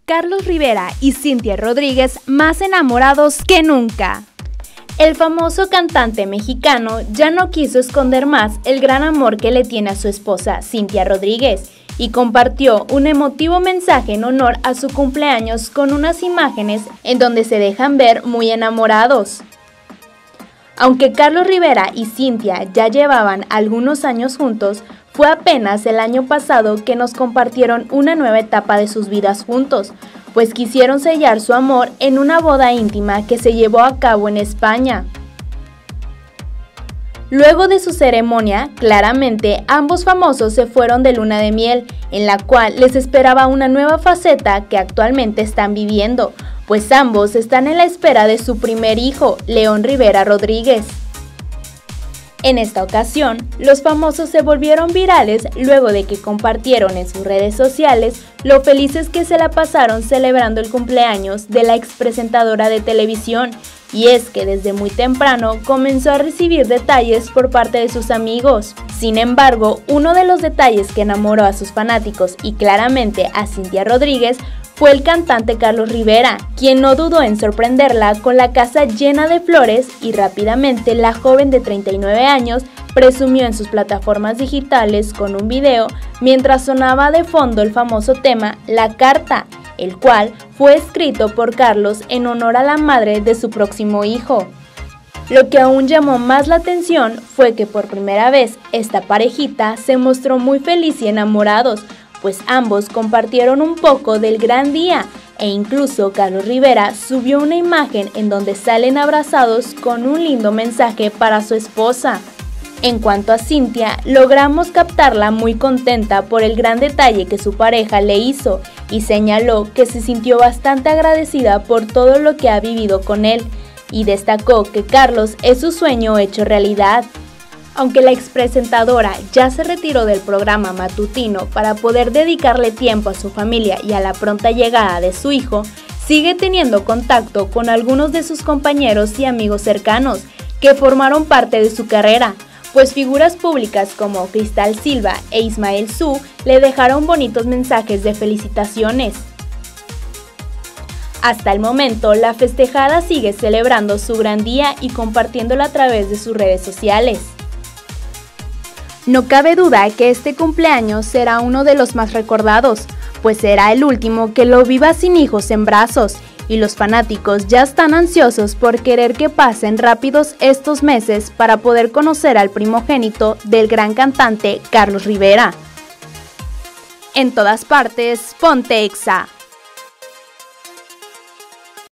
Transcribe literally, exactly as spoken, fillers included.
Carlos Rivera y Cintia Rodríguez más enamorados que nunca. El famoso cantante mexicano ya no quiso esconder más el gran amor que le tiene a su esposa Cintia Rodríguez y compartió un emotivo mensaje en honor a su cumpleaños con unas imágenes en donde se dejan ver muy enamorados. Aunque Carlos Rivera y Cintia ya llevaban algunos años juntos, fue apenas el año pasado que nos compartieron una nueva etapa de sus vidas juntos, pues quisieron sellar su amor en una boda íntima que se llevó a cabo en España. Luego de su ceremonia, claramente ambos famosos se fueron de luna de miel, en la cual les esperaba una nueva faceta que actualmente están viviendo, pues ambos están en la espera de su primer hijo, León Rivera Rodríguez. En esta ocasión, los famosos se volvieron virales luego de que compartieron en sus redes sociales lo felices que se la pasaron celebrando el cumpleaños de la expresentadora de televisión, y es que desde muy temprano comenzó a recibir detalles por parte de sus amigos. Sin embargo, uno de los detalles que enamoró a sus fanáticos y claramente a Cintia Rodríguez fue el cantante Carlos Rivera, quien no dudó en sorprenderla con la casa llena de flores, y rápidamente la joven de treinta y nueve años presumió en sus plataformas digitales con un video mientras sonaba de fondo el famoso tema La Carta, el cual fue escrito por Carlos en honor a la madre de su próximo hijo. Lo que aún llamó más la atención fue que por primera vez esta parejita se mostró muy feliz y enamorados, pues ambos compartieron un poco del gran día, e incluso Carlos Rivera subió una imagen en donde salen abrazados con un lindo mensaje para su esposa. En cuanto a Cintia, logramos captarla muy contenta por el gran detalle que su pareja le hizo, y señaló que se sintió bastante agradecida por todo lo que ha vivido con él, y destacó que Carlos es su sueño hecho realidad. Aunque la expresentadora ya se retiró del programa matutino para poder dedicarle tiempo a su familia y a la pronta llegada de su hijo, sigue teniendo contacto con algunos de sus compañeros y amigos cercanos que formaron parte de su carrera, pues figuras públicas como Cristal Silva e Ismael Su le dejaron bonitos mensajes de felicitaciones. Hasta el momento, la festejada sigue celebrando su gran día y compartiéndolo a través de sus redes sociales. No cabe duda que este cumpleaños será uno de los más recordados, pues será el último que lo viva sin hijos en brazos, y los fanáticos ya están ansiosos por querer que pasen rápidos estos meses para poder conocer al primogénito del gran cantante Carlos Rivera. En todas partes, ponte Exa.